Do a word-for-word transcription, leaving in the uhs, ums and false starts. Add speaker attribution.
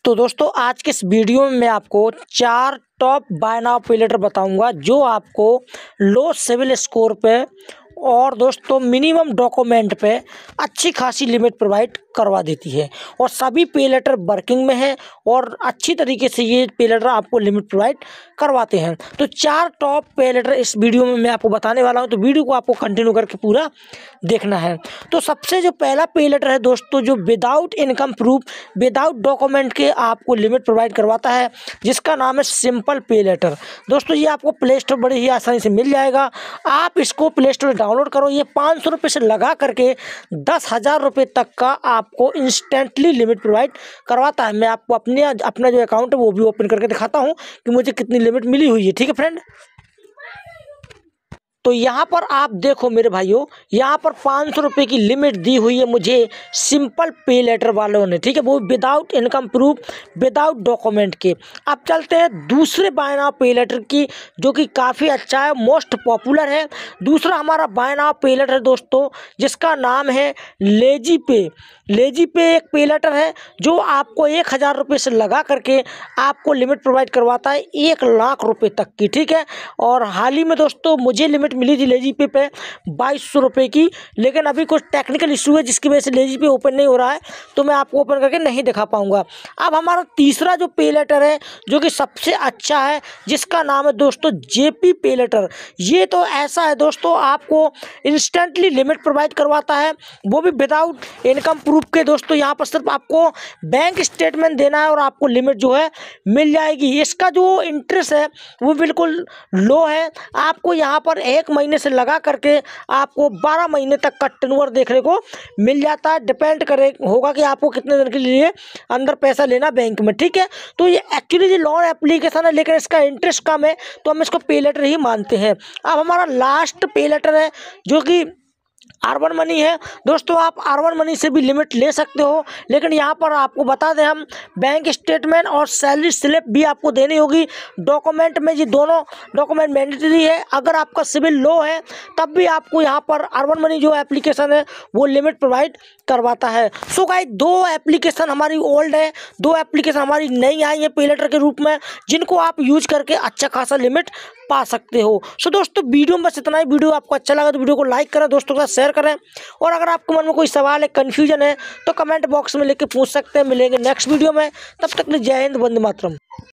Speaker 1: तो दोस्तों आज के इस वीडियो में मैं आपको चार top buy now pay later बताऊंगा जो आपको लो सिविल स्कोर पे और दोस्तों मिनिमम डॉक्यूमेंट पे अच्छी खासी लिमिट प्रोवाइड करवा देती है और सभी पे लेटर वर्किंग में है और अच्छी तरीके से ये पे लेटर आपको लिमिट प्रोवाइड करवाते हैं। तो चार टॉप पे लेटर इस वीडियो में मैं आपको बताने वाला हूं, तो वीडियो को आपको कंटिन्यू करके पूरा देखना है। तो सबसे जो पहला पे लेटर है दोस्तों, जो without income proof without document के आपको लिमिट प्रोवाइड करवाता है, जिसका नाम है सिंपल पे लेटर। दोस्तों ये आपको प्ले स्टोर बड़ी ही आसानी से मिल जाएगा। आप इसको प्ले स्टोर डाउनलोड करो। ये पाँच सौ रुपये से लगा करके दस हज़ार रुपये तक का आपको इंस्टेंटली लिमिट प्रोवाइड करवाता है। मैं आपको अपने अपना जो अकाउंट है वो भी ओपन करके दिखाता हूँ कि मुझे कितनी लिमिट मिली हुई है। ठीक है फ्रेंड, तो यहाँ पर आप देखो मेरे भाइयों, यहाँ पर पाँच सौ रुपये की लिमिट दी हुई है मुझे सिंपल पे लेटर वालों ने। ठीक है, वो without income proof without document के। अब चलते हैं दूसरे बाय नाउ पे लेटर की, जो कि काफ़ी अच्छा है, मोस्ट पॉपुलर है। दूसरा हमारा बाय नाउ पे लेटर है दोस्तों, जिसका नाम है लेजी पे। लेजी पे एक पे लेटर है जो आपको एक हज़ार रुपये से लगा करके आपको लिमिट प्रोवाइड करवाता है एक लाख रुपये तक की। ठीक है, और हाल ही में दोस्तों मुझे लिमिट मिली थी लेजी पे पे बाईस सौ रुपये की, लेकिन अभी कुछ टेक्निकल इशू है जिसकी वजह से लेजी पे ओपन नहीं हो रहा है, तो मैं आपको ओपन करके नहीं दिखा पाऊंगा। अब हमारा तीसरा जो पे लेटर है जो कि सबसे अच्छा है, जिसका नाम है दोस्तों जेपी पे लेटर। ये तो ऐसा है दोस्तों, आपको इंस्टेंटली लिमिट प्रोवाइड करवाता है, वो भी विदाउट इनकम प्रूफ के। दोस्तों यहाँ पर सिर्फ आपको बैंक स्टेटमेंट देना है और आपको लिमिट जो है मिल जाएगी। इसका जो इंटरेस्ट है वो बिल्कुल लो है। आपको यहाँ पर एक महीने से लगा करके आपको बारह महीने तक का टर्नओवर देखने को मिल जाता है। डिपेंड करे होगा कि आपको कितने दिन के लिए अंदर पैसा लेना बैंक में। ठीक है, तो ये एक्चुअली ये लोन एप्लीकेशन है, लेकिन इसका इंटरेस्ट कम है, तो हम इसको पे लेटर ही मानते हैं। अब हमारा लास्ट पे लेटर है जो कि अर्बन मनी है। दोस्तों आप अर्बन मनी से भी लिमिट ले सकते हो, लेकिन यहाँ पर आपको बता दें हम, बैंक स्टेटमेंट और सैलरी स्लिप भी आपको देनी होगी। डॉक्यूमेंट में ये दोनों डॉक्यूमेंट मैंडेटरी है। अगर आपका सिविल लो है तब भी आपको यहाँ पर अर्बन मनी जो एप्लीकेशन है वो लिमिट प्रोवाइड करवाता है। सो गाइस, दो एप्लीकेशन हमारी ओल्ड है, दो एप्लीकेशन हमारी नई आई है पे लेटर के रूप में, जिनको आप यूज करके अच्छा खासा लिमिट पा सकते हो। सो दोस्तों वीडियो में बस इतना ही। वीडियो आपको अच्छा लगा तो वीडियो को लाइक करें, दोस्तों के साथ शेयर करें, और अगर आपके मन में कोई सवाल है, कन्फ्यूजन है, तो कमेंट बॉक्स में लिख के पूछ सकते हैं। मिलेंगे नेक्स्ट वीडियो में, तब तक के लिए जय हिंद, वंदे मातरम।